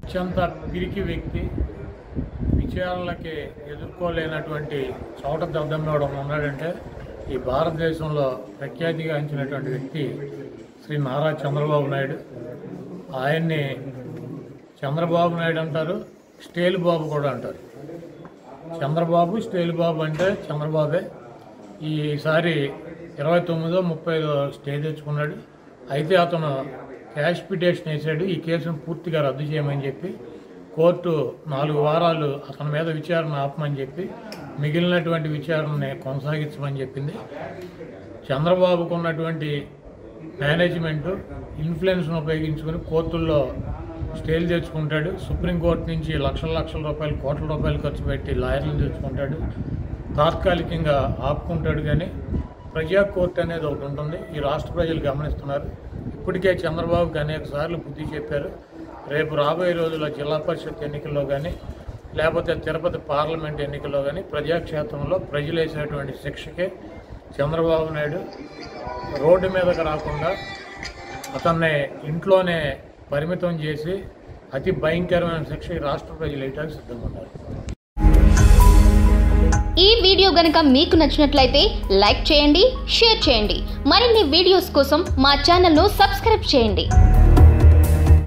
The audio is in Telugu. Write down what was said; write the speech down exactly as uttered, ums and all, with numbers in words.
అత్యంత పిరికి వ్యక్తి, విచారణలకి ఎదుర్కోలేనటువంటి చోట దద్దమ్మోడు ఉన్నాడంటే ఈ భారతదేశంలో ప్రఖ్యాతిగాంచినటువంటి వ్యక్తి శ్రీ నారా చంద్రబాబు నాయుడు. ఆయన్ని చంద్రబాబు నాయుడు అంటారు, స్టేల్ బాబు కూడా అంటారు. చంద్రబాబు స్టేల్ బాబు అంటే చంద్రబాబే. ఈసారి ఇరవై తొమ్మిదో ముప్పై ఐదో స్టే తెచ్చుకున్నాడు. అయితే అతను క్యాష్ పిటిషన్ వేసాడు ఈ కేసును పూర్తిగా రద్దు చేయమని చెప్పి. కోర్టు నాలుగు వారాలు అతని మీద విచారణ ఆపమని చెప్పి మిగిలినటువంటి విచారణని కొనసాగించమని చెప్పింది. చంద్రబాబుకు ఉన్నటువంటి మేనేజ్మెంటు ఇన్ఫ్లుయెన్స్ను ఉపయోగించుకొని కోర్టుల్లో స్టేలు తెచ్చుకుంటాడు. సుప్రీంకోర్టు నుంచి లక్షల లక్షల రూపాయలు కోట్ల రూపాయలు ఖర్చు పెట్టి లాయర్లను తెచ్చుకుంటాడు. తాత్కాలికంగా ఆపుకుంటాడు. కానీ ప్రజా కోర్టు అనేది ఒకటి ఉంటుంది. ఈ రాష్ట్ర ప్రజలు గమనిస్తున్నారు. ఇప్పటికే చంద్రబాబుకి అనేక సార్లు బుద్ధి చెప్పారు. రేపు రాబోయే రోజుల్లో జిల్లా పరిషత్ ఎన్నికల్లో కానీ లేకపోతే తిరుపతి పార్లమెంట్ ఎన్నికల్లో కానీ ప్రజాక్షేత్రంలో ప్రజలు వేసేటువంటి శిక్షకే చంద్రబాబు నాయుడు రోడ్డు మీదకి రాకుండా అతన్ని ఇంట్లోనే పరిమితం చేసి అతి భయంకరమైన శిక్ష ఈ రాష్ట్ర ప్రజలు వేయడానికి సిద్ధంగా ఉన్నారు. ఈ వీడియో గనుక మీకు నచ్చినట్లయితే లైక్ చేయండి, షేర్ చేయండి. మరిన్ని వీడియోస్ కోసం మా ఛానల్ను సబ్స్క్రైబ్ చేయండి.